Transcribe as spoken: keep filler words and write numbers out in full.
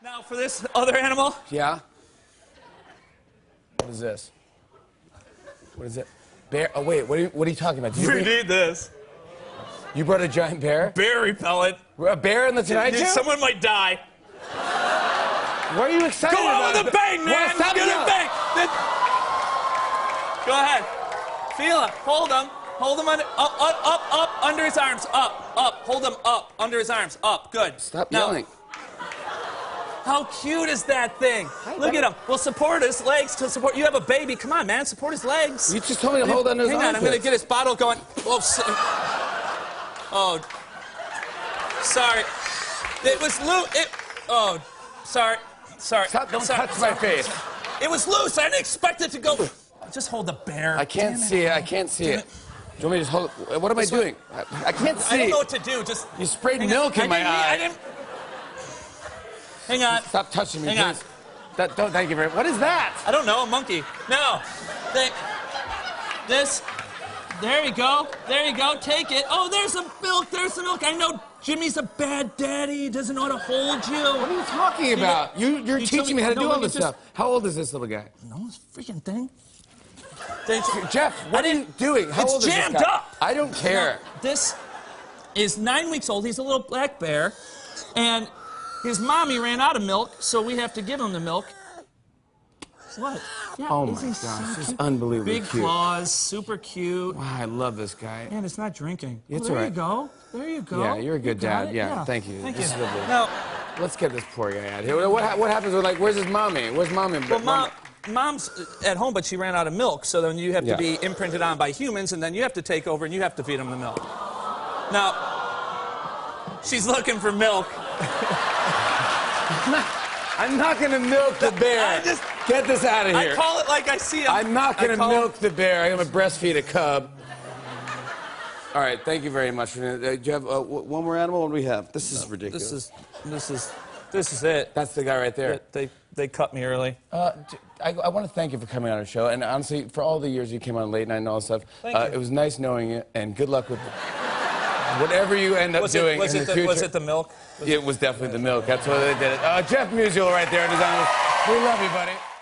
Now for this other animal. Yeah? What is this? What is it? Bear? Oh, wait, what are you, what are you talking about? Did you, We bring, need this. you brought a giant bear? Bear repellent. A bear in the Tonight Show? Someone might die. What are you excited Go about? on with a bang, man. Well, stop Get a yelling. bang. Go ahead. Feel him. Hold him. Hold him under, up, up, up, up, under his arms. Up, up. Hold him up, under his arms. Up. Good. Stop now, yelling. How cute is that thing? Look at him. Well, support his legs to support. You have a baby. Come on, man. Support his legs. You just told me to hold on to his Hang on. I'm armpits. going to get his bottle going. Oh, so, oh. Sorry. It was loose. It, oh, sorry. Sorry. Stop, don't sorry, touch sorry. my face. It was loose. I didn't expect it to go. Just hold the bear. I can't Damn see it. I can't see it. it. Do you want me to just hold it? What am I doing? I, I can't see. I don't know what to do. Just You sprayed hang milk on. in I my didn't, eye. I didn't. Hang on. Stop touching me, Hang please. on. That, don't, thank you very much. What is that? I don't know. A monkey. No. They, this. There you go. There you go. Take it. Oh, there's some milk. There's some milk. I know Jimmy's a bad daddy. He doesn't know how to hold you. What are you talking about? You, you're You tell teaching me- me how to no, do let all me this just- stuff. How old is this little guy? No, this freaking thing. They, Jeff, what I are you didn't- doing? How it's old is this jammed guy? up. I don't care. Now, this is nine weeks old. He's a little black bear, and his mommy ran out of milk, so we have to give him the milk. What? Yeah, Oh my isn't he gosh, so this is cute? unbelievably Big cute. claws, super cute. Wow, I love this guy. Man, it's not drinking. It's oh, there all you right. go. There you go. Yeah, you're a good You got dad. it. Yeah, thank you. Thank This you. is lovely. Now, Let's get this poor guy out of here. What, ha- what happens with, like, where's his mommy? Where's mommy? well, mom, mom's at home, but she ran out of milk, so then you have Yeah. to be imprinted on by humans, and then you have to take over, and you have to feed him the milk. Now, she's looking for milk. I'm not going to milk the bear. I just- Get this out of here. I call it like I see him. I'm not going I to call milk the bear. I'm going to breastfeed a cub. All right, thank you very much. Uh, do you have uh, w- one more animal? What do we have? This is ridiculous. This is, this is, this is it. That's the guy right there. They, they cut me early. Uh, j- I, I want to thank you for coming on our show, and honestly, for all the years you came on late night and all that stuff. Thank uh, you. It was nice knowing you, and good luck with whatever you end up Was doing it, was in it the, the, future. was it the milk? It was definitely the milk. That's why they did it. Uh, Jeff Musial right there. Designer. We love you, buddy.